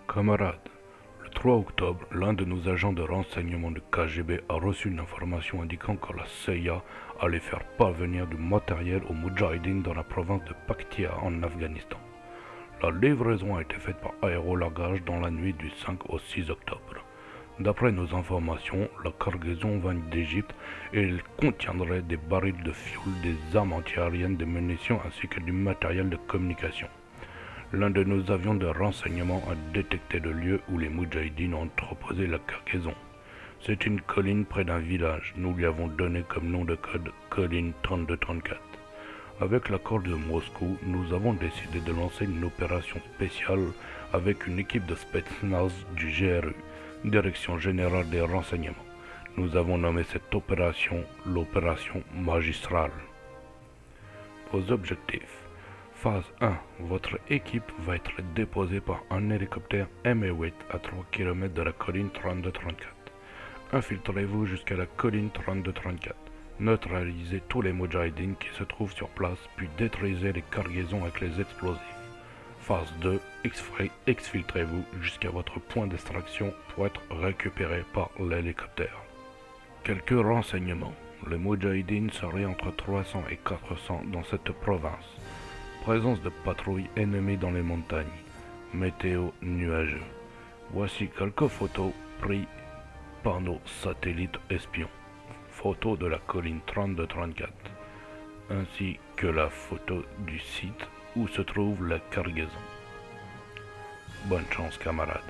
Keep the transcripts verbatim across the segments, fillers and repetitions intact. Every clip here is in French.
Camarades, le trois octobre, l'un de nos agents de renseignement de K G B a reçu une information indiquant que la C I A allait faire parvenir du matériel aux Moudjahidines dans la province de Paktia en Afghanistan. La livraison a été faite par aérolargage dans la nuit du cinq au six octobre. D'après nos informations, la cargaison vint d'Égypte et elle contiendrait des barils de fioul, des armes antiaériennes, des munitions ainsi que du matériel de communication. L'un de nos avions de renseignement a détecté le lieu où les Moudjahidines ont entreposé la cargaison. C'est une colline près d'un village. Nous lui avons donné comme nom de code colline trente-deux trente-quatre. Avec l'accord de Moscou, nous avons décidé de lancer une opération spéciale avec une équipe de Spetsnaz du G R U, Direction Générale des Renseignements. Nous avons nommé cette opération l'opération magistrale. Vos objectifs. Phase un. Votre équipe va être déposée par un hélicoptère M huit à trois kilomètres de la colline trente-deux trente-quatre. Infiltrez-vous jusqu'à la colline trente-deux trente-quatre. Neutralisez tous les Moudjahidines qui se trouvent sur place, puis détruisez les cargaisons avec les explosifs. Phase deux. Exfiltrez-vous jusqu'à votre point d'extraction pour être récupéré par l'hélicoptère. Quelques renseignements. Les Moudjahidines seraient entre trois cents et quatre cents dans cette province. Présence de patrouilles ennemies dans les montagnes. Météo nuageux. Voici quelques photos prises par nos satellites espions. Photo de la colline trente-deux trente-quatre, ainsi que la photo du site où se trouve la cargaison. Bonne chance, camarades.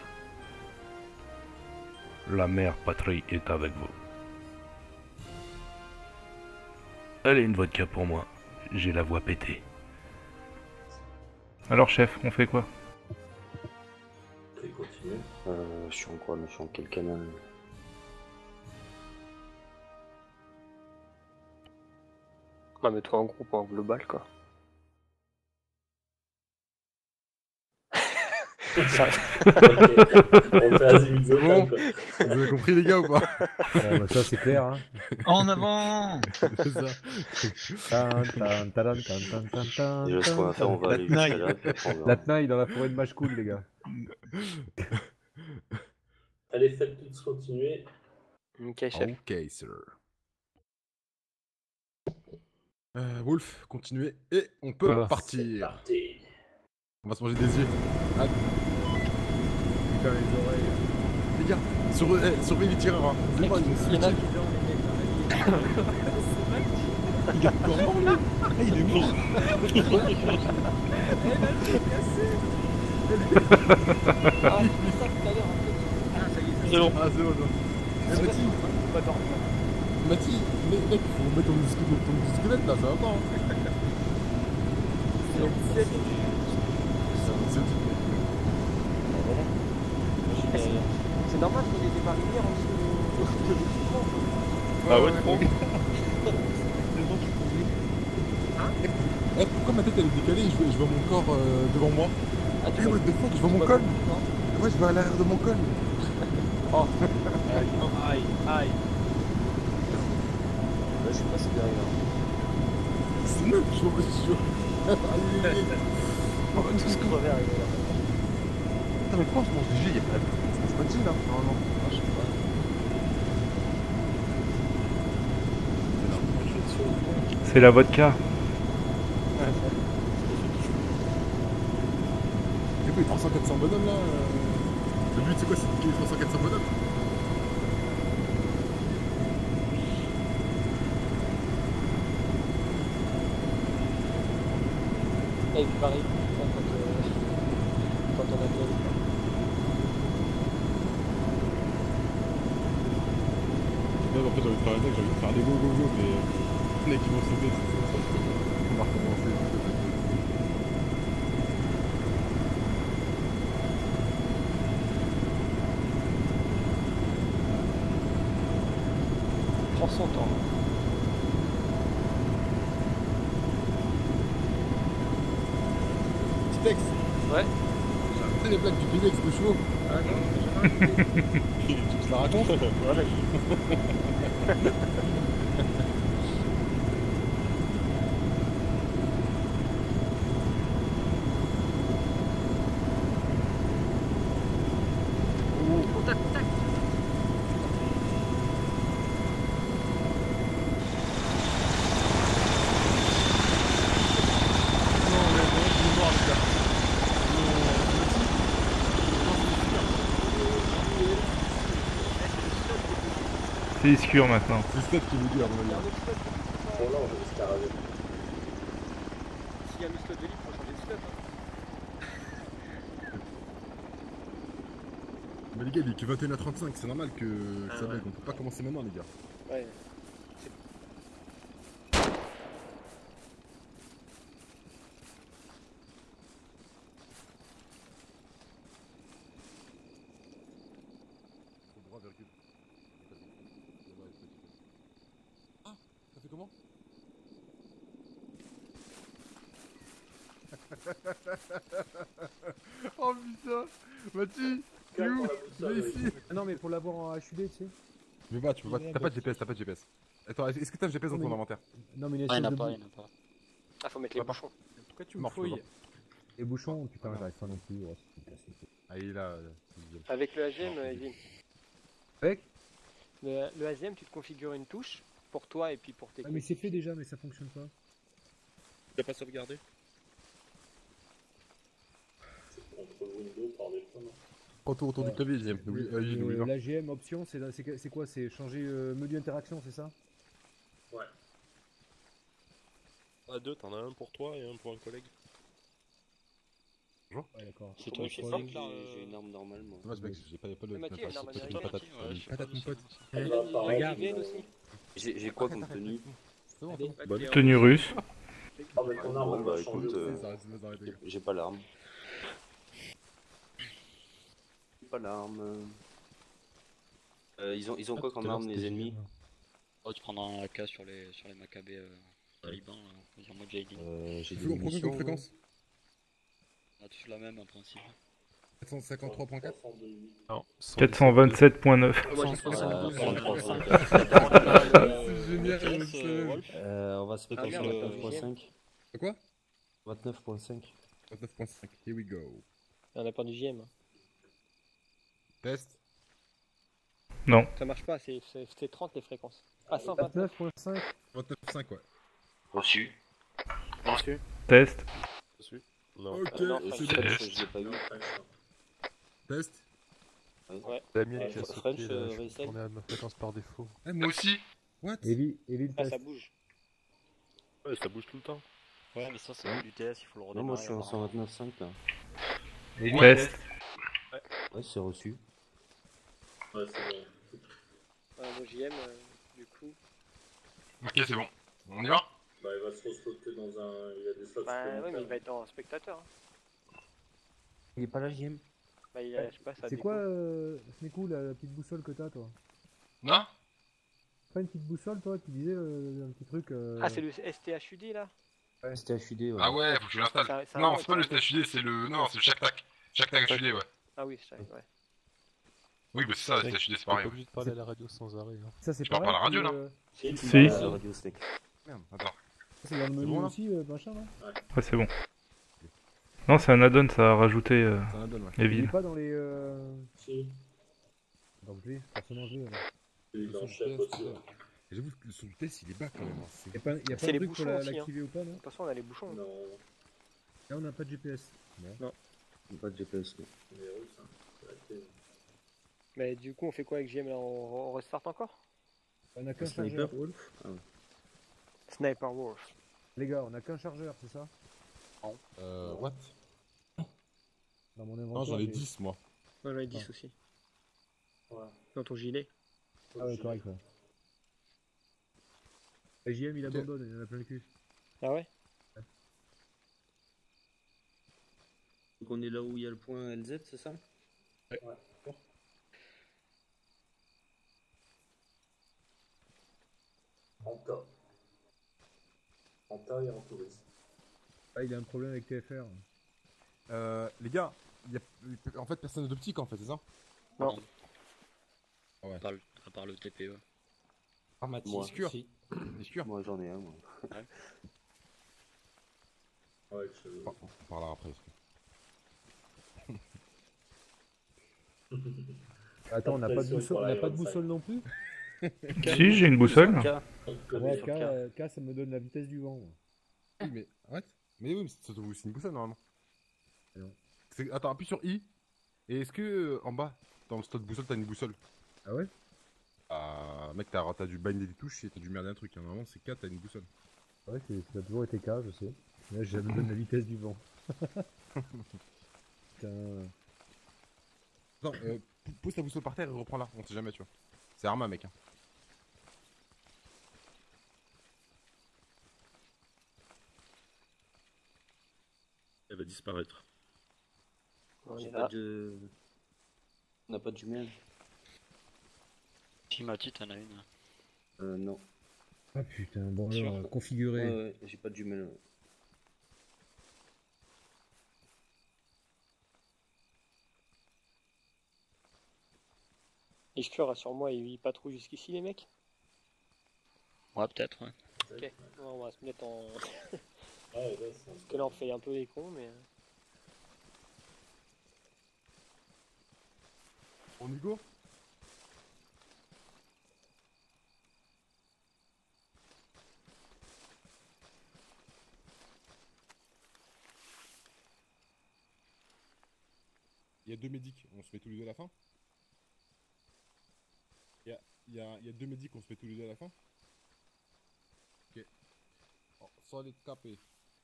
La mère patrie est avec vous. Allez, une vodka pour moi. J'ai la voix pétée. Alors chef, on fait quoi? Je vais continuer. Euh, je suis en quoi? Mais je suis en quel canal? Bah mets-toi en groupe, en global quoi. Ça... On fait Azimut Bon, quoi. vous avez compris les gars ou pas? Ouais, bah ça c'est clair. Hein. En avant. C'est ça. Tan, tan, taran, tan, tan, tan, tan, Déjà ce qu'on va faire, on va La aller jusqu'à tenaille. là, puis après on verra. La tenaille dans la forêt de Machecoul, les gars. Allez, faites tous continuer. Ok chef. Ok, sir. Euh, Wolf, continuez et on peut Voilà. C'est partir. parti. On va se manger des yeux. Ah, Putain, les oreilles. les gars, sur, eh, surveillez les tireurs. Hein. C'est moi, Il y en a- Il est encore mort lui. Ah, il est mort. C'est bon. Ah, c'est bon. Eh, Mathis, Mathis, mec, mec, faut mettre ton squelette, ton squelette là, ça va pas. Hein. C'est C'est normal qu'il y ait des marinières en dessous de l'équipement. Ah ouais, trop. Eh, pourquoi ma tête elle est décalée et je vois, je vois mon corps euh, devant moi? Ah, Eh, what the fuck, je vois mon col. Moi je vais à l'arrière de mon col. Oh. Aïe, aïe. Là, je suis passé derrière. C'est nul, je vois, je vois. Allez, allez, allez. On va tous crever arriver là. Putain, mais pourquoi on se mange des G? Y'a pas de... C'est pas de G là? Non, non. Ah, je sais pas. C'est la vodka. Du coup, les trois cents quatre cents bonhommes là. euh, Le but c'est quoi? C'est de niquer les trois cents quatre cents bonhommes? Et puis pareil, quand, euh, quand on a bien le temps. Non, en fait, j'ai envie de faire un deck, j'ai envie de faire des go go go, mais les mecs qui vont sauter, c'est ça. On va recommencer. Prends son temps. Petit texte. Ouais. J'ai raconté les blagues du P D X de chevaux. Ah non, Tu te la racontes? ouais, C'est Iscure maintenant. C'est Steph qui nous dit à mon Il y a un avis. autre slot qui bouge Pour pas. là, on va se carrer. S'il y a le slot de libre, faut changer de slot. Hein. Mais les gars, il est que vingt et une heures trente-cinq, c'est normal que, que Ah ça ouais. bug. On peut pas commencer maintenant, les gars. Ouais. Faut droit, virgule. Ah, ça fait comment? Oh putain, Mathieu, t'es où? Viens ici. Ah non, mais pour l'avoir en H U D, tu sais. Tu peux pas, tu peux pas, t'as pas de G P S, t'as pas de G P S. Attends, est-ce que t'as un G P S dans Non, ton mais- inventaire? Non, mais les Ah, il n'y en espèces a de pas, il bou- n'y en a pas. Ah, faut mettre les Pas par- bouchons. Pourquoi tu me fouilles les bouchons, putain, j'arrive pas non plus. Ouais, c'est une casse les couilles. Ah, il est là. euh, il vient. Avec le A G M, euh, Evelyne. Avec Le, le A G M, tu te configures une touche pour toi et puis pour tes Ah, mais c'est fait déjà, mais ça fonctionne pas. Tu l'as pas sauvegardé? Contrôle Windows par défaut, non? Contour autour du clavier, Iziem. N'oublie Le- euh, Izzy, n'oublie le- pas. L'A G M option, c'est la- c'est que- c'est quoi? C'est changer euh, menu interaction, c'est ça? Ouais. À deux, t'en as un pour toi et un pour un collègue. Ouais, d'accord. C'est Moi, toi je qui sais fais pas ça. que j'ai j'ai une arme normale, moi. Dommage, mec, j'ai pas, pas le. Ah, Mathieu, pas- une arme pas- américaine. pas- patate, Ouais, je sais patate, pas mon de pote. ça. Regarde. Evelyne aussi. J'ai j'ai quoi comme tenue? C'est bon, Allez, attends. bah, t'es en- Tenue russe. Ah, mais ton arme, Bon, elle bah va changer. écoute, euh, Ça arrête, ça arrête, les gars. J'ai pas l'arme. J'ai pas l'arme. Euh, ils ont, ils ont Ah, quoi tout comme à l'heure, arme, les c'était ennemis? génial. Oh, tu prendras un A K sur les, sur les Maccabées euh, talibans, là, en mode Jading. Euh, j'ai Tu des veux qu'on prend quoi munitions. comme fréquence? On a tous la même en principe. quatre cent cinquante-trois point quatre? Non. quatre cent vingt-sept point neuf. Moi, j'ai fait ça. Euh, trente-trois, C'est génial, Yes, on sait. euh, Wolf. Euh, on va se mettre Ah, sur merde, le le vingt-neuf point cinq. Quoi? vingt-neuf point cinq. vingt-neuf point cinq, here we go. On a perdu J M. Test. Non. Ça marche pas, c'est c'est- c'est trente les fréquences. Ah, cent vingt-neuf. vingt-neuf point cinq. vingt-neuf point cinq, ouais. Reçu. Test. Non. Ok, Euh, non, c'est French, bon. Je l'ai pas vu. Test. Ouais. La mienne Ouais, qui a French, sauté, là, euh, je Russell. on est à ma fréquence par défaut. Eh, moi aussi. What? Evie, Evie le Ah, test. ça bouge. Ouais, ça bouge tout le temps. Ouais, mais ça, c'est du T S, il faut le Non, redémarrer. moi je suis en apparemment. cent vingt-neuf point cinq là. Test. Ouais, c'est reçu. Ouais, c'est bon. Ah, moi, J M, euh, du coup. Ok, c'est bon. On y va? Bah, il va se resloter dans un. Il y a des slots. Bah, ouais, mais il va être en spectateur. hein. Il est pas là, J M. Bah, il a, je sais pas, ça C'est déco- quoi, euh, Snekou, la, la petite boussole que t'as, toi? Non? Pas une petite boussole, toi, tu disais euh, un petit truc. Euh... Ah, c'est le S T H U D là? Ouais, c'était H U D, ouais. Ah ouais, faut que je l'installe. Ça- ça Non, va, c'est pas le ça va. T H U D, c'est le. Non, c'est le chaque tac. Chaque tac H U D, ouais. Ah oui, c'est ouais. Oui, bah c'est ça, le T H U D, c'est T'es pas pareil. ouais. obligé de parler à la radio sans arrêt. Hein. Ça, c'est Tu parles pareil. pas à la radio, que, là euh, Si. Si. Ah, Radio Snake. Merde, attends. C'est dans le menu bon, là aussi, euh, machin, là. Ouais, c'est bon. Non, c'est un add-on, ça a rajouté euh, Ça en donne, ouais. Il est Evil. pas dans les. Euh... Si. Donc, je vais, forcément, je vais. alors. Il est dans le Sur le chef test, aussi. ouais. Et j'avoue que sur le test, il est bas quand même. hein. C'est- Y a pas, y a pas C'est un les truc pour bouchons la- aussi, hein. l'activer ou pas, non? De toute façon, on a les bouchons. Non, Là, on n'a pas de G P S. pas de G P S. Non. Il est russe, hein. C'est la clé. Mais du coup, on fait quoi avec J M là? On, on restart encore? On a qu'un Sniper, chargeur. Wolf? Ah ouais. Sniper Wolf. Les gars, on a qu'un chargeur, c'est ça? Euh, what? Dans mon inventaire. Non, j'en ai j'ai- dix, moi. Moi, j'en ai dix aussi. Ouais. Dans ton gilet. Ah ouais, correct, ouais. Et J M, il abandonne, il en a plein le cul. Ah ouais? Donc on est là où il y a le point L Z, c'est ça? Ouais. En tas. En tas et en touriste. Ah, il a un problème avec T F R. Euh, les gars, y a... en fait, personne d'optique en fait, c'est ça? Non. Ah ouais. À part le, à part le T P E. Ah, Mathis, Moi, Iscure. si. Iscure. Moi j'en ai un, moi. Ouais. Ouais, je... Enfin, on parlera après. Attends, on n'a pas de boussole, on n'a pas de boussole non plus? Si, j'ai une boussole. Ouais, K, euh, K, ça me donne la vitesse du vent. moi. Oui, mais arrête. Mais oui, mais c'est c'est une boussole normalement. Non. C'est- Attends, appuie sur I. Et est-ce que euh, en bas, dans le stade boussole, t'as une boussole? Ah ouais? Ah, mec, t'as t'as dû binder des touches et t'as dû merder un truc. Hein. Normalement, c'est quatre, t'as une boussole. Ouais, c'est- ça a toujours été K, je sais. Là, j'abandonne la vitesse du vent. Putain. Attends, euh, p- pose ta boussole par terre et reprends là. On sait jamais, tu vois. C'est Arma, mec. Hein. Elle va disparaître. On J'ai est pas là. de... On n'a pas de jumelles. Si Mati, t'en as une. Euh, non. Ah putain, bon Sûr. alors, configuré. Ouais, ouais, j'ai pas de jumelles. Ouais. Ishkur, rassure-moi, il patrouille jusqu'ici, les mecs. Ouais, peut-être, ouais. Ok, ouais, on va se mettre en. Parce que là, on fait un peu les cons, mais. On y go? Il y a deux médics, on se met tous les deux à la fin. Il y a, il y a, il y a deux médics, on se met tous les deux à la fin. Ok. Oh, solid capé.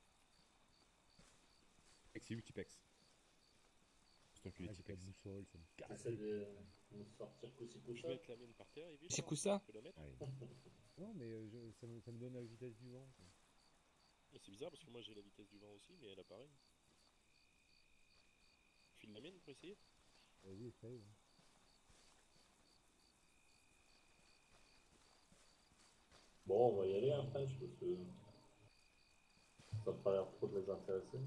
C'est où Tipex? C'est enculé Ah, j'ai pas de Tipex. boussole, ça me casse. Essaie de sortir coup-ci coup Je vais mettre la mienne par terre, évidemment. C'est quoi ça? Je peux la mettre. Ouais. Non, mais euh, je- ça, me, ça me donne la vitesse du vent. quoi. Et c'est bizarre parce que moi j'ai la vitesse du vent aussi, mais elle a pareil. Je file la mienne pour essayer. Vas-y, essaye. ouais. Bon, on va y aller après, je pense que ça n'a pas l'air trop de les intéresser.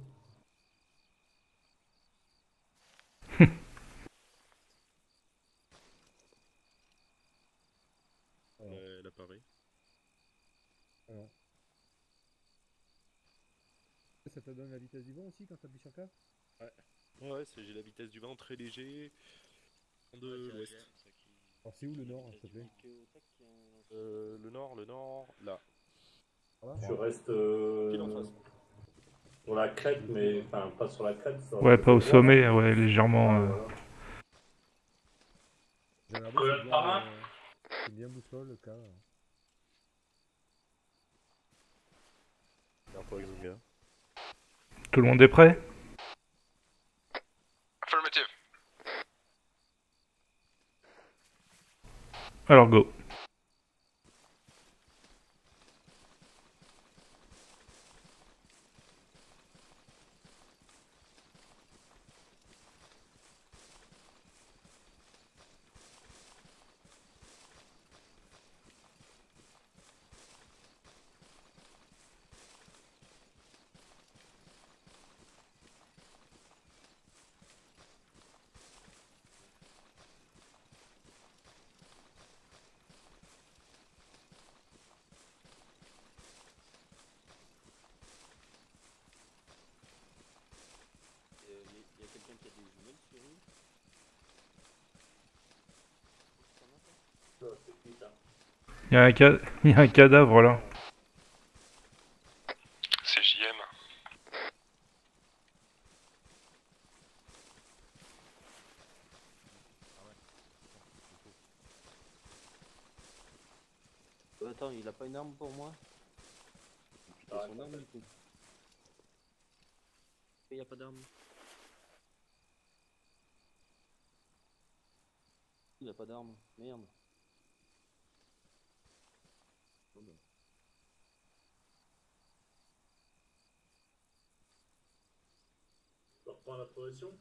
Alors, Ouais, elle a pareil. alors. Ça te donne la vitesse du vent aussi quand t'appuies sur K? Ouais, ouais, c'est- j'ai la vitesse du vent très léger. De l'ouest. Alors c'est où le nord, s'il te plaît? Euh, le nord, le nord, là. Voilà. Tu restes euh, Pile en face. sur la crête, mais enfin pas sur la crête. Sur Ouais, pas au sommet, ouais, légèrement. Ah, euh, voilà. J'ai regardé, c'est bien, euh, c'est bien boussole le K. là. Regarde toi, Exonga. Tout le monde est prêt? Affirmative. Alors go. Il y a quelqu'un qui a des jumelles sur lui. Ça, c'est qui, ça? Il y a un, ca... y a un cadavre là. C'est J M. Euh, attends, il a pas une arme pour moi? Il a son arme du coup. Il y a pas d'arme. Il a pas d'arme, merde. Oh ben. Tu reprends la progression?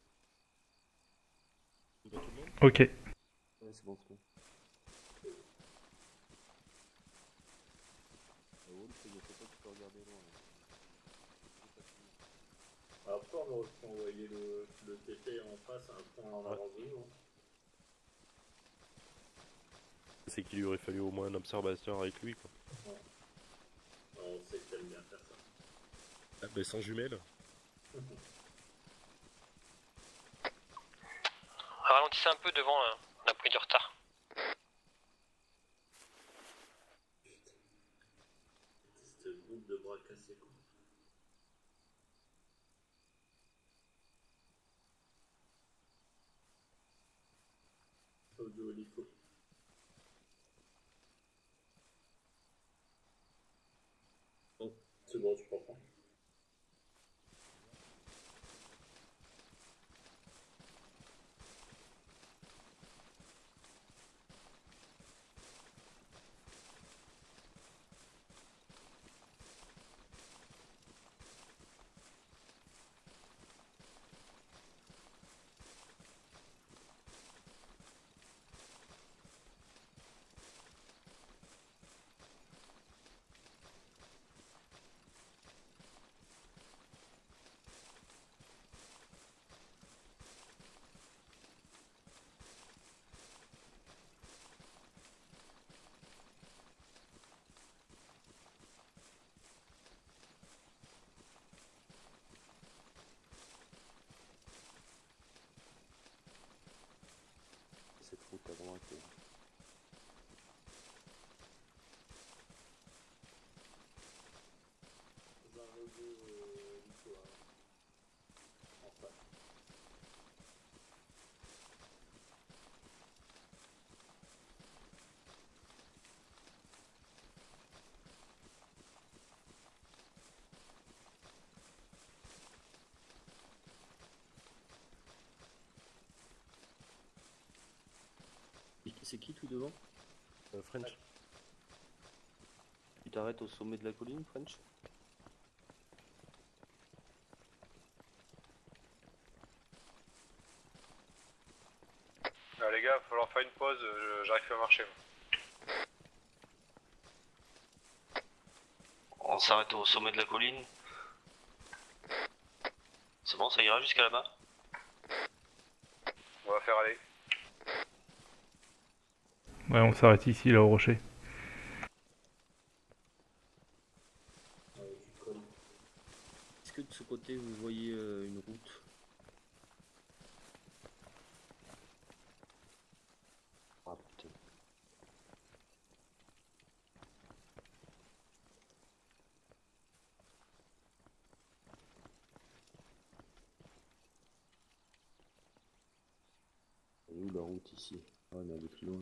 Tout le monde. Ok. Ouais, c'est bon, c'est bon. Ah, Wolf, il y a quelqu'un qui peut regarder loin. Là. Après, on aurait pu envoyer le, le T P en face à un point en avance de nous. Hein. C'est qu'il lui aurait fallu au moins un observateur avec lui, quoi. Ouais. On sait que t'aimes bien faire ça. Ah, bah sans jumelles. Ralentissez un peu devant, là. On a pris du retard. C'est ce groupe de bras cassés, quoi. Audio hélico. C'est bon, tu comprends. Cette route à droite. euh, J'ai un logo euh, Nico, hein. En face. C'est qui tout devant? Euh, French. Tu t'arrêtes au sommet de la colline, French? Ah, les gars, il va falloir faire une pause, je- j'arrive plus à marcher. On s'arrête au sommet de la colline. C'est bon, ça ira jusqu'à là-bas? On va faire aller. Ouais, on s'arrête ici, là, au rocher. Ouais, tu colles. Est-ce que de ce côté vous voyez euh, une route? Ah putain. Elle est où la route ici? Ah, mais elle est plus loin.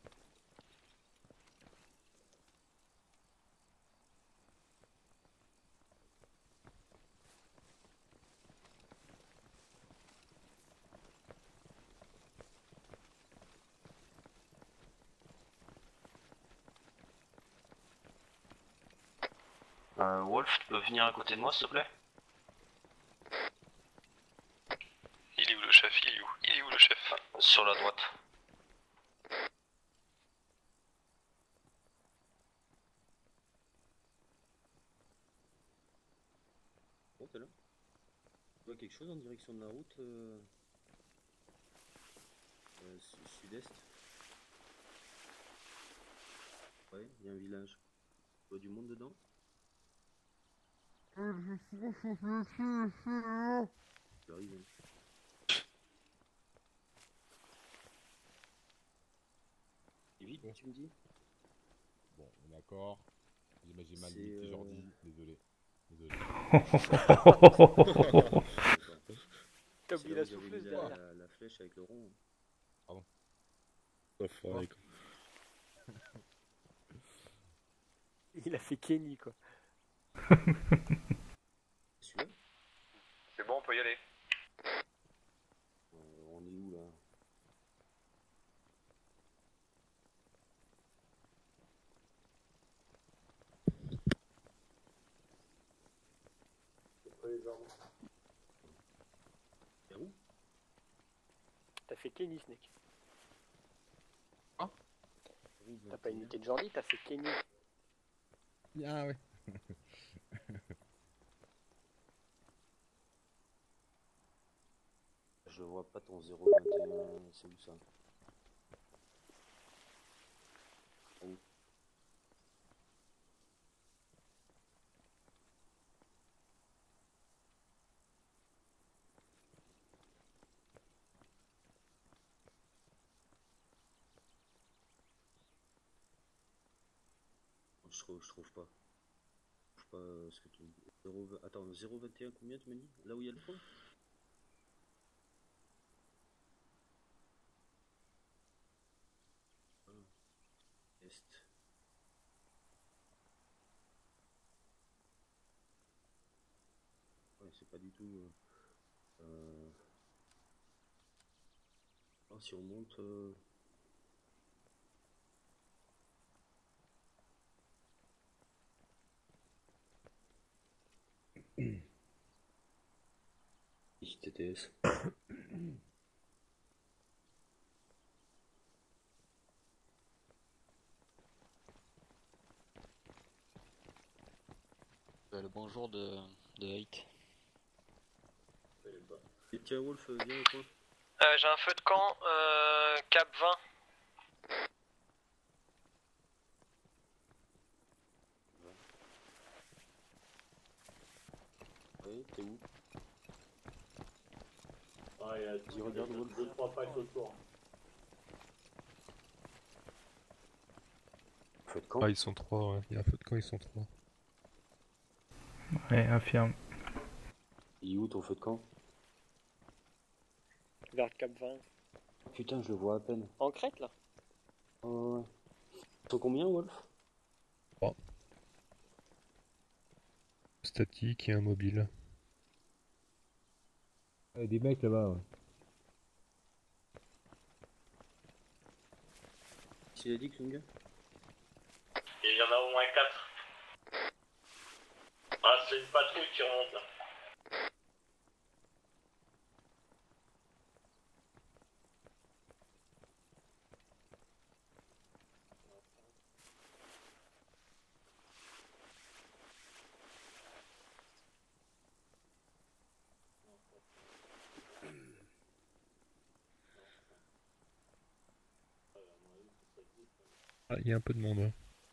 Euh, Wolf, tu peux venir à côté de moi, s'il te plaît? Il est où le chef? Il est où? Il est où le chef? Sur la droite. Bon, t'es là? Tu vois quelque chose en direction de la route euh... Euh, su- sud-est? Ouais, il y a un village. Tu vois du monde dedans? J'arrive. Hein. Et vite, tu me dis? Bon, on est d'accord. J'ai bah, j'ai mal C'est, mis petit euh, Jordi, désolé. Désolé. T'as C'est oublié là la où j'avais souffleuse mis derrière. la, la flèche avec le rond. Enfoiré, quoi. Il a fait Kenny quoi. Celui-là? C'est bon, on peut y aller. Euh, on est où là? C'est pas les armes. Et où? T'as fait Kenny Snake. Ah. T'as pas imité de Jordi, t'as fait Kenny. Ah ouais. Je vois pas ton zéro vingt et un, c'est où ça? Où? Je trouve, je trouve pas. Je trouve pas euh, ce que tu me dis. zéro vingt Attends, zéro vingt et un combien tu m'as dit? Là où il y a le fond? Ah. Est. c'est pas du tout. Euh... Euh... Ah, si on monte. Euh... T T S. Bah, le bonjour de, de Hate. Et tiens, Wolf, viens quoi. Euh, j'ai un feu de camp, euh, cap vingt. Ouais, t'es où? Ah, il y a J'y regarde, Wolf. deux trois packs autour. Feu de camp. Ah, ils sont trois, ouais. Il y a un feu de camp, ils sont trois. Ouais, infirme. Il est où ton feu de camp? Vers le cap vingt. Putain, je le vois à peine. En crête là? Oh, ouais. T'en combien, Wolf? trois. Statique et un mobile. Il y a des mecs là-bas, ouais. S'il a dit que gars? Il y en a au moins quatre. Ah, c'est une patrouille qui remonte là. Ah, il y a un peu de monde, ouais.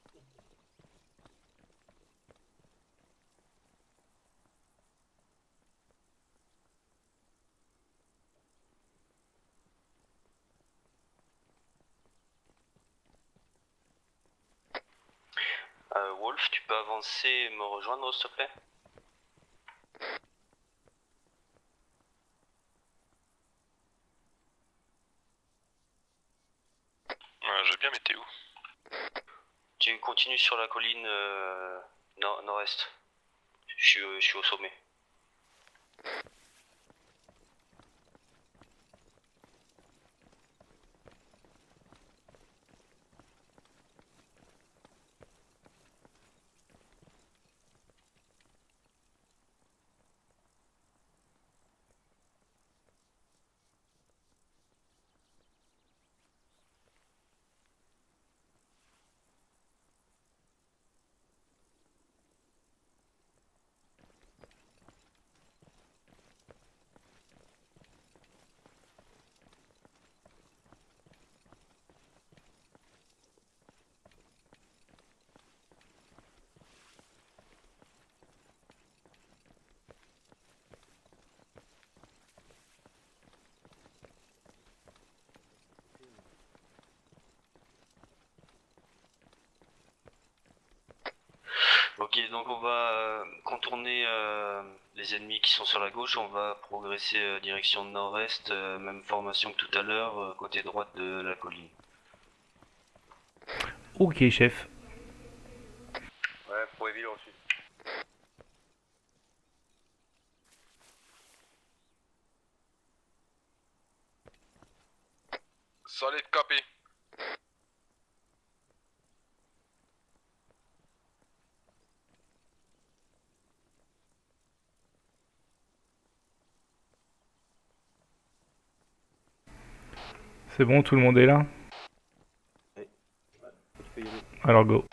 Euh, Wolf, tu peux avancer et me rejoindre s'il te plaît? Euh, je veux bien, mais t'es où? Tu continues sur la colline euh, nord- nord-est. Je suis, euh, je suis au sommet. Ok, donc on va euh, contourner euh, les ennemis qui sont sur la gauche, on va progresser euh, direction nord-est, euh, même formation que tout à l'heure, euh, côté droite de la colline. Ok, chef. Ouais, pour Evil ensuite. Solid copy. C'est bon, tout le monde est là? Ouais. Tu peux y aller. Alors go.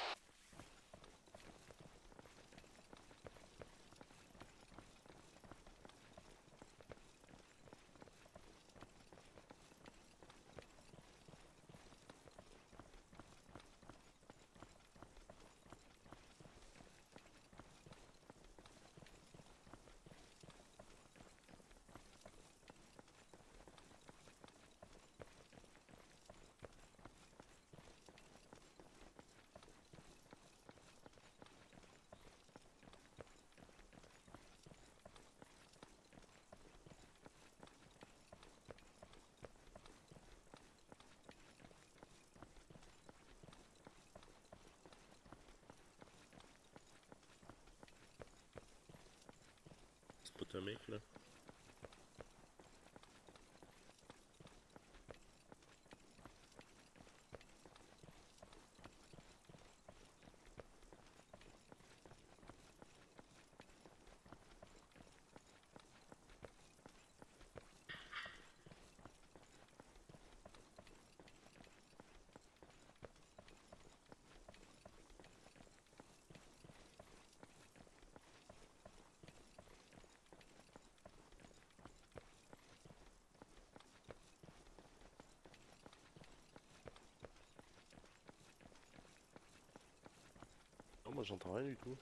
spot un mec là. Non, moi j'entends rien du tout.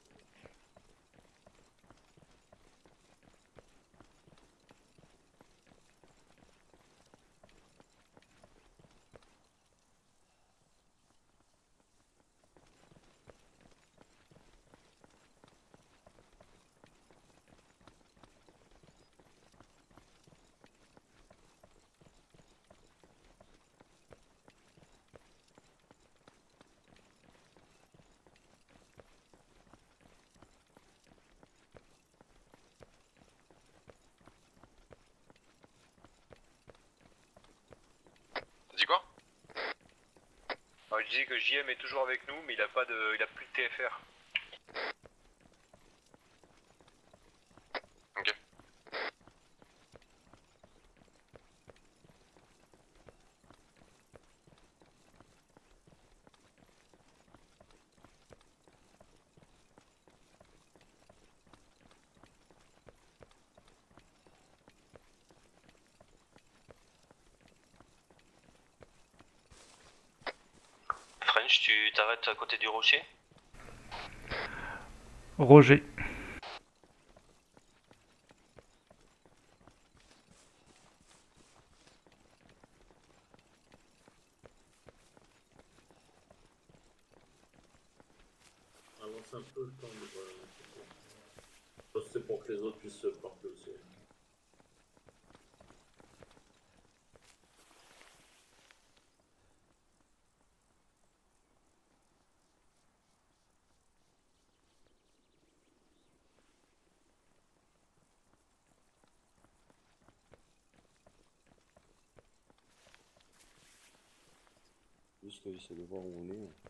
T'as dit quoi? Alors, je disais que J M est toujours avec nous, mais il a pas de, il a plus de T F R. Ok. French, tu t'arrêtes à côté du rocher? Roger. Avance un peu le temps de voir. Je pense que c'est pour que les autres puissent se porter aussi. Juste que j'essaie de voir où on est.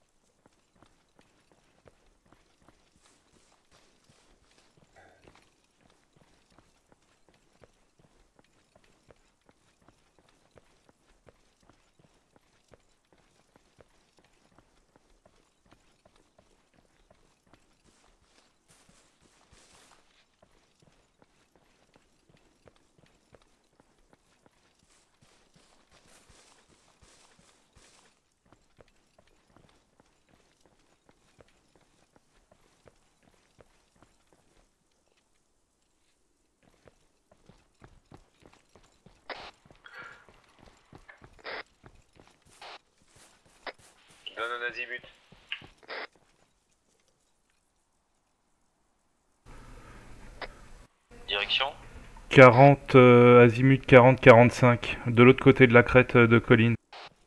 Donne un azimut. Direction? quarante, euh, azimut quarante quarante-cinq, de l'autre côté de la crête de colline.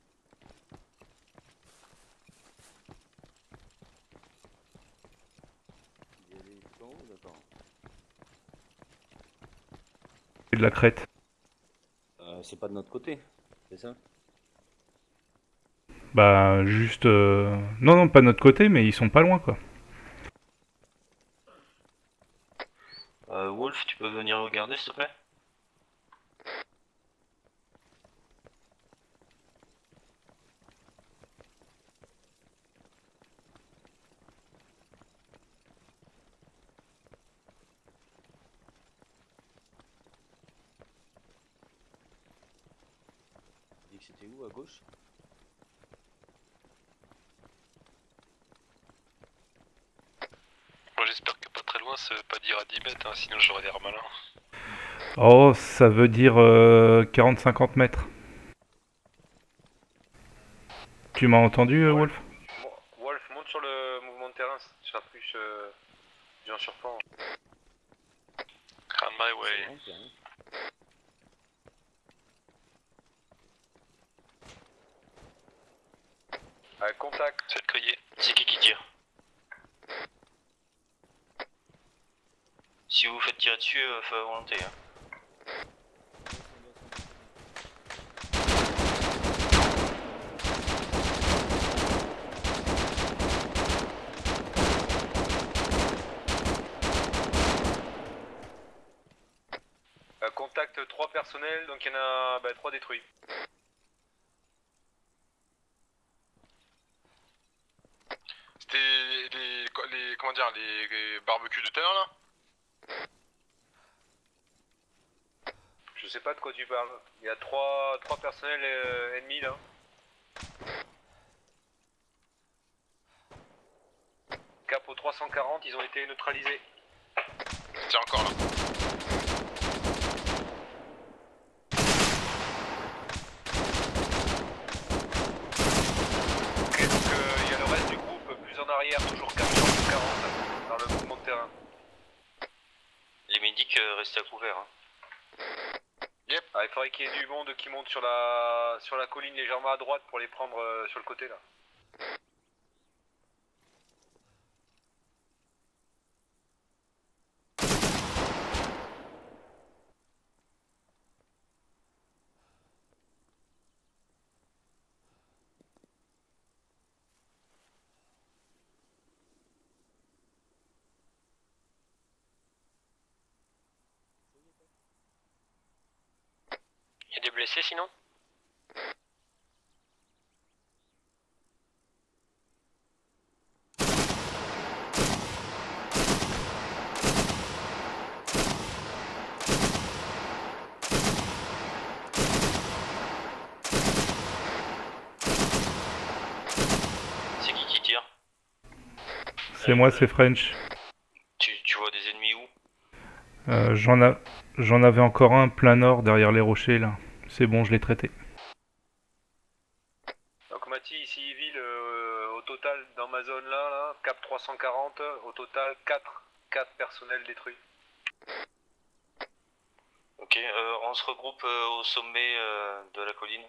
De la crête. Euh, c'est pas de notre côté, c'est ça? Bah juste... Euh... Non, non, pas de notre côté, mais ils sont pas loin quoi. Euh, Wolf, tu peux venir regarder s'il te plaît? Tu dis que c'était où à gauche? Moi j'espère que pas très loin, ça veut pas dire à dix mètres, hein, sinon j'aurais l'air malin. Oh, ça veut dire euh, quarante cinquante mètres. Tu m'as entendu, euh, Wolf? Wolf, monte sur le mouvement de terrain, je serai plus euh, gens surprend. On my way. Euh, contact. C'est le collier. C'est qui qui tire? Si vous vous faites tirer là-dessus, euh, feu à volonté. Hein. Euh, contact trois personnels, donc il y en a bah, trois détruits. C'était les, les, comment dire, les, les barbecues de tout à l'heure là? Je sais pas de quoi tu parles. Il y a trois, trois personnels euh, ennemis là. Cap au trois cent quarante, ils ont été neutralisés. C'est encore là. Ok, donc euh, il y a le reste du groupe plus en arrière, toujours cap cent quarante dans le mouvement de terrain. Les médics euh, restent à couvert. Hein. Yep. Ah, il faudrait qu'il y ait du monde qui monte sur la sur la colline légèrement à droite pour les prendre euh, sur le côté là. Il y a des blessés sinon? C'est qui qui tire? C'est moi, c'est French. Tu, tu vois des ennemis où? Euh, J'en a... j'en avais encore un plein nord derrière les rochers là. C'est bon, je l'ai traité. Donc Mati, ici Evil, euh, au total dans ma zone là, là cap trois cent quarante, au total quatre, quatre personnels détruits. Ok, euh, on se regroupe euh, au sommet euh, de la colline.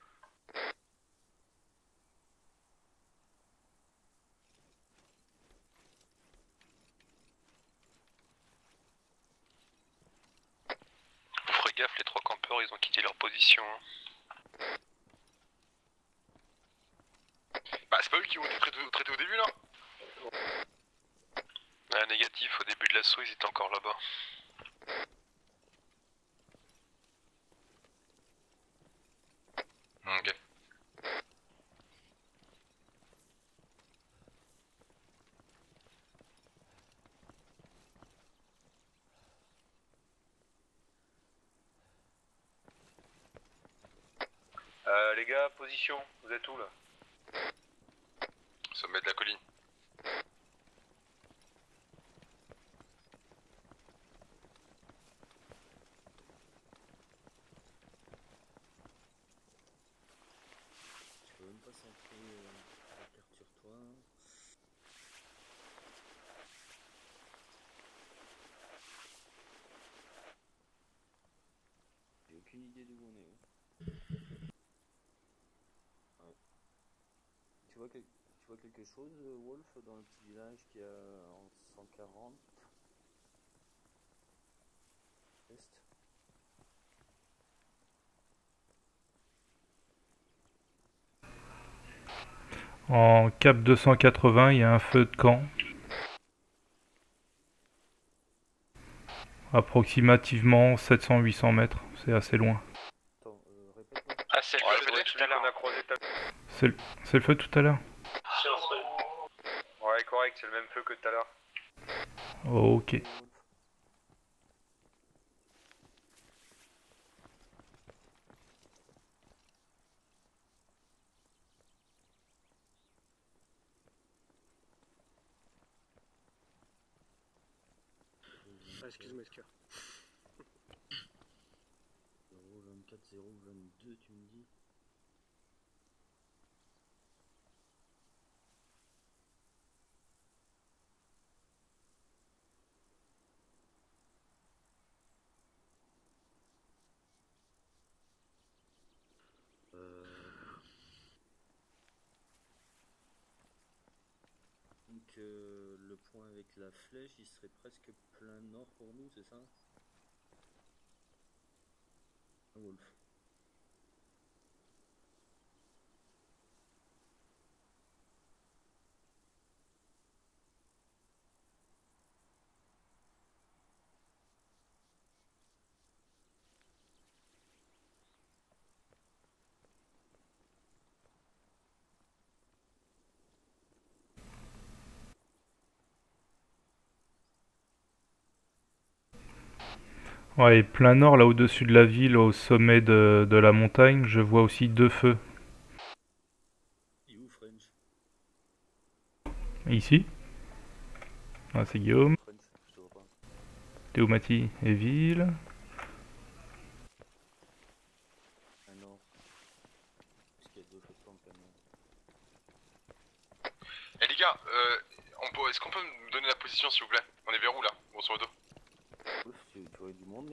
Vous ferez gaffe, les trois campeurs ils ont quitté leur position. Hein. Bah c'est pas eux qui ont été traités, traités au début là? Ah, négatif, au début de l'assaut ils étaient encore là-bas. Ok. Euh, les gars, position, vous êtes où là? Sommet de la colline. Je peux même pas centrer euh, la carte sur toi. J'ai aucune idée d'où on est. Ouais. Tu vois, quel... tu vois quelque chose, Wolf, dans le petit village qui a en cent quarante? Est. En cap deux cent quatre-vingts, il y a un feu de camp. Approximativement sept cents à huit cents mètres, c'est assez loin. Attends, euh, répète-moi. Ah, c'est le Ouais, feu de tout à l'heure. qu'on a croisé tout à l'heure. C'est le... c'est le feu tout à l'heure? Ouais, correct, c'est le même feu que tout à l'heure. Ok. Ah, excuse-moi, excuse. zéro vingt-quatre, zéro vingt-deux, tu me dis? Euh... Donc euh, le point avec la flèche, il serait presque plein nord pour nous, c'est ça? Wolf. Ouais, et plein nord, là au-dessus de la ville, au sommet de, de la montagne, je vois aussi deux feux. Il est où French? Ici. Ah, c'est Guillaume. French, je te vois pas. T'es où Mathis? Et ville. Ah non. Parce qu'il y a deux feux de camp plein nord. Eh les gars, euh, on peut- est-ce qu'on peut me donner la position s'il vous plaît? On est vers où là, grosso modo? Wolf, tu, tu aurais du monde là?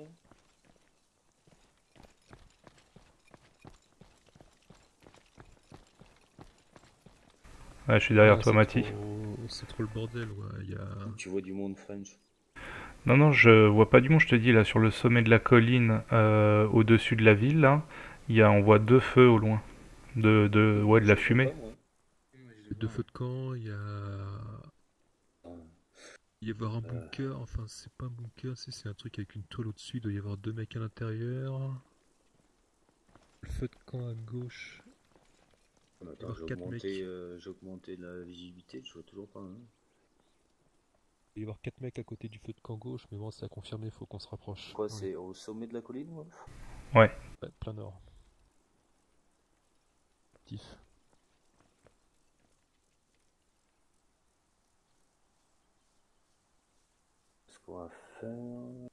Ouais, je suis derrière Ah, toi c'est Mathis. trop- C'est trop le bordel, ouais. Il y a... Tu vois du monde French? Non, non, je vois pas du monde, je te dis, là, sur le sommet de la colline, euh, au-dessus de la ville, là, il y a, on voit deux feux au loin. De, de, ouais, de la fumée. Deux feux de camp, il y a... Il y avoir un bunker, enfin c'est pas un bunker, c'est c'est un truc avec une toile au-dessus, il doit y avoir deux mecs à l'intérieur. Le feu de camp à gauche. Ah, mais Il attends, doit y j'ai avoir quatre augmenté, mecs. euh, j'ai augmenté la visibilité, je vois toujours pas. Hein. Il doit y avoir quatre mecs à côté du feu de camp gauche, mais bon c'est à confirmer, faut qu'on se rapproche. Quoi, Ouais. c'est au sommet de la colline, Wolf? Ouais. Ouais, plein nord. Actif. Ce qu'on va faire...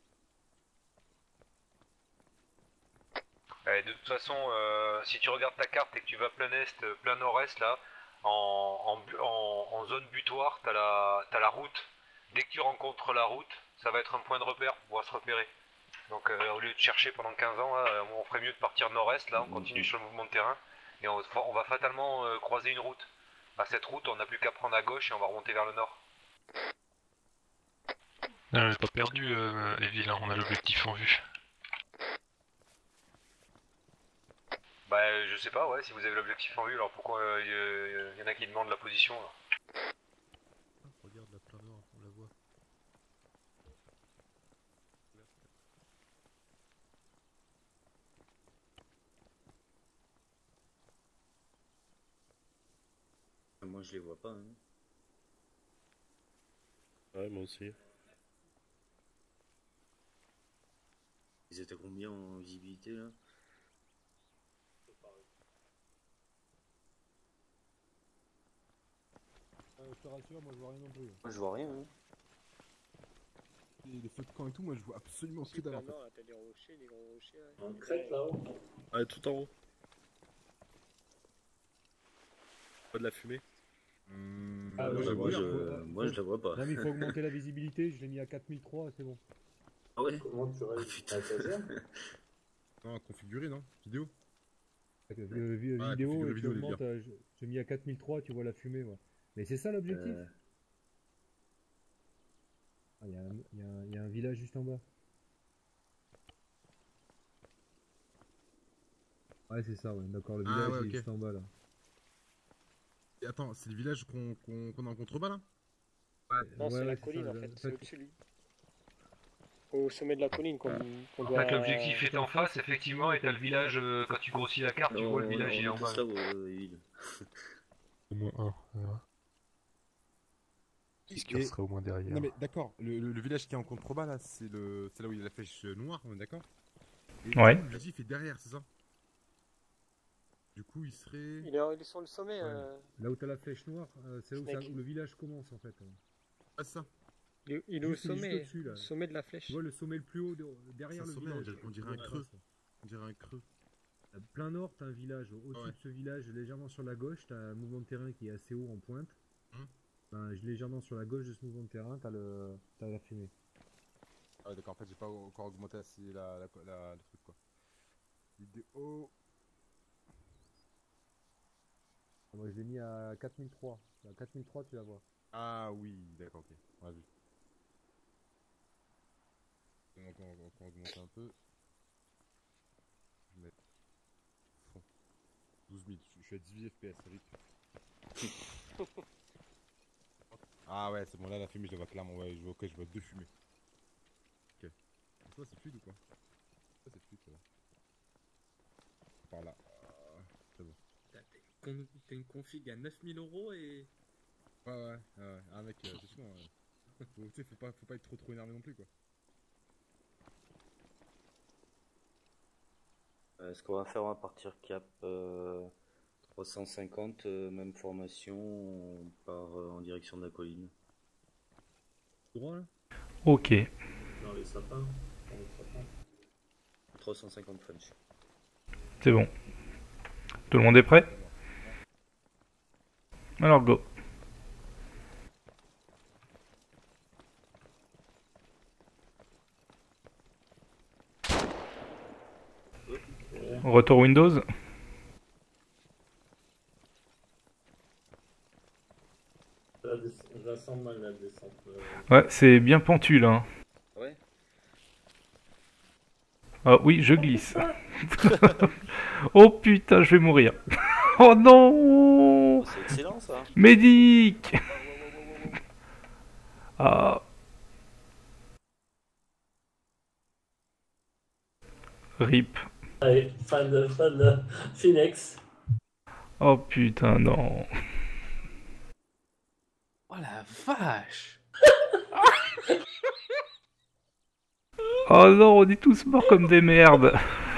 Ouais, de toute façon, euh, si tu regardes ta carte et que tu vas plein est, euh, plein nord-est là, en, en, bu- en- en zone butoir, t'as la, t'as la route. Dès que tu rencontres la route, ça va être un point de repère pour pouvoir se repérer. Donc euh, au lieu de chercher pendant quinze ans, là, on ferait mieux de partir nord-est, là, on continue sur le mouvement de terrain, et on, on va fatalement euh, croiser une route. À cette route, on n'a plus qu'à prendre à gauche et on va remonter vers le nord. Non, on n'est pas perdu, euh, Evil, hein, on a l'objectif en vue. Bah je sais pas, ouais, si vous avez l'objectif en vue, alors pourquoi il euh, y, y en a qui demandent la position là? Regarde la plein nord, on la voit. Moi je les vois pas. Hein. Ouais, moi aussi. Ils étaient combien en visibilité là? Euh, je te rassure, moi je vois rien non plus. Moi je vois rien. Hein. Les, les feux de camp et tout, moi je vois absolument que dalle en fait. Là, t'as des rochers, des gros rochers. Ouais. Un crête là-haut? Ouais, tout en haut. Pas de la fumée? Mmh, Ah, non, ouais, bah, moi, ouais, je... faut- moi je la vois pas. Non, mais il faut augmenter la visibilité, je l'ai mis à quatre mille trois, c'est bon. Ah ouais? Comment tu réussis à faire? Non, configurer, non? Vidéo? Euh, vi- vi- Ouais, vidéo, configurer et tu vidéo, les augmentes, gars. euh, je- j'ai mis à quatre mille trois, tu vois la fumée, moi. Mais c'est ça l'objectif? Euh, Ah, il y, a un- il y a un- il y a un village juste en bas. Ouais, c'est ça, ouais, d'accord, le Ah, village ouais, il est ok. juste en bas là. Et attends, c'est le village qu'on qu'on qu'on a en contrebas là? Non, Ouais, c'est ouais, la c'est colline ça, en là, fait, en c'est fait, au-dessus. Au sommet de la colline qu'on qu'on En doit. fait, l'objectif est en face, effectivement, et t'as le village, euh, quand tu grossis la carte, tu vois le on, village, on il est est en tous bas. là, euh, Evil. Au moins un, voilà. Qui Et- serait au moins derrière? Non mais d'accord, le, le- le village qui est en contrebas là, c'est le c'est là où il y a la flèche noire, on est d'accord? Et Ouais. l'objectif est derrière, c'est ça? Du coup, il serait... Il est, il est sur le sommet. Euh... Là où t'as la flèche noire, euh, c'est là où, ça- Snake. où le village commence en fait. Ah, ça. Il est, il est au Juste- il est juste sommet, au-dessus, là. au sommet de la flèche. Tu vois le sommet le plus haut, de- C'est derrière un le sommet, on village. dirait, on dirait un creux. On dirait un creux. À plein nord, t'as un village. Au-dessus Ouais. de ce village, légèrement sur la gauche, t'as un mouvement de terrain qui est assez haut en pointe. Hum. Ben, légèrement sur la gauche de ce mouvement de terrain, t'as le, t'as la fumée. Ah d'accord, en fait j'ai pas encore augmenté assez la, la, la- le truc quoi. Vidéo... Moi je l'ai mis à quatre mille trois. À quatre mille trois, tu la vois. Ah oui, d'accord, ok. On a vu. Donc on va encore augmenter un peu. Je vais mettre fond. douze mille, je suis à dix-huit F P S, rip. Ah ouais, c'est bon, là la fumée je la vois clairement, ouais, je vois, ok, je vois deux fumées. Ok. Ça c'est fluide ou quoi? Ça c'est fluide, ça va. Par là. Euh, c'est bon. T'as une, une config à neuf mille euros et... Ouais, ouais, ouais, ah mec, euh, attention, euh, faut, tu sais, faut pas, faut pas être trop trop énervé non plus quoi. Euh, ce qu'on va faire, on va partir cap euh, trois cent cinquante, euh, même formation, on part euh, en direction de la colline. Droit là? Ok. Dans les sapins. Dans les sapins. trois cent cinquante French. C'est bon. Tout le monde est prêt? Alors go. Retour Windows. La des... Je la sens mal la descente. Euh... Ouais, c'est bien pentu là. Hein. Ouais. Ah oui, je glisse. Oh putain, je vais mourir. Oh non. C'est excellent ça. Médic. Ah. Rip. Allez, fin de, fin de Phoenix. Oh putain, non. Oh la vache. Oh non, on est tous morts comme des merdes.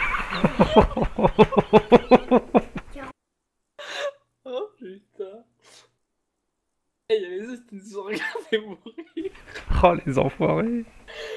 Oh putain. Il y avait juste qui nous ont regardé mourir. Oh les enfoirés.